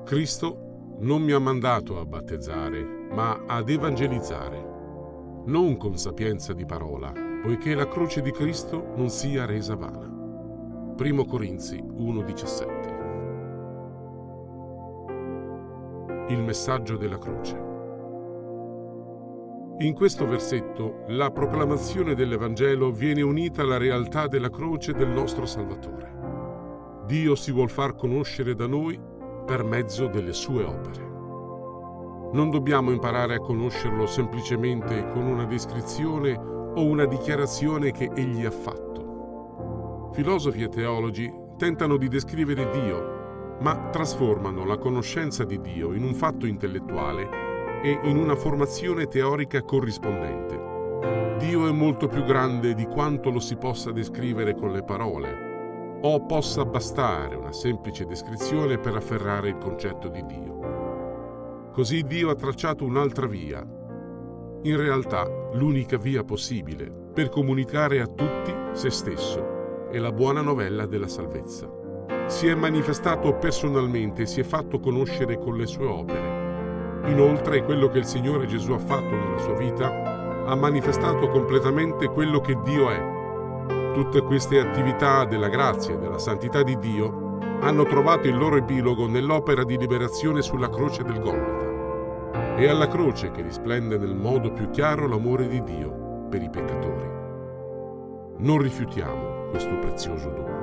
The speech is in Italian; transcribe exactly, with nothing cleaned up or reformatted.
Cristo non mi ha mandato a battezzare, ma ad evangelizzare, non con sapienza di parola, poiché la croce di Cristo non sia resa vana. Primo Corinzi uno diciassette. Il messaggio della croce. In questo versetto la proclamazione dell'Evangelo viene unita alla realtà della croce del nostro Salvatore. Dio si vuol far conoscere da noi per mezzo delle sue opere. Non dobbiamo imparare a conoscerlo semplicemente con una descrizione o una dichiarazione che egli ha fatto. Filosofi e teologi tentano di descrivere Dio, ma trasformano la conoscenza di Dio in un fatto intellettuale e in una formazione teorica corrispondente. Dio è molto più grande di quanto lo si possa descrivere con le parole, o possa bastare una semplice descrizione per afferrare il concetto di Dio. Così Dio ha tracciato un'altra via, in realtà l'unica via possibile per comunicare a tutti se stesso e la buona novella della salvezza. Si è manifestato personalmente e si è fatto conoscere con le sue opere. Inoltre, quello che il Signore Gesù ha fatto nella sua vita ha manifestato completamente quello che Dio è. Tutte queste attività della grazia e della santità di Dio hanno trovato il loro epilogo nell'opera di liberazione sulla croce del Golgota. È alla croce che risplende nel modo più chiaro l'amore di Dio per i peccatori. Non rifiutiamo questo prezioso dono.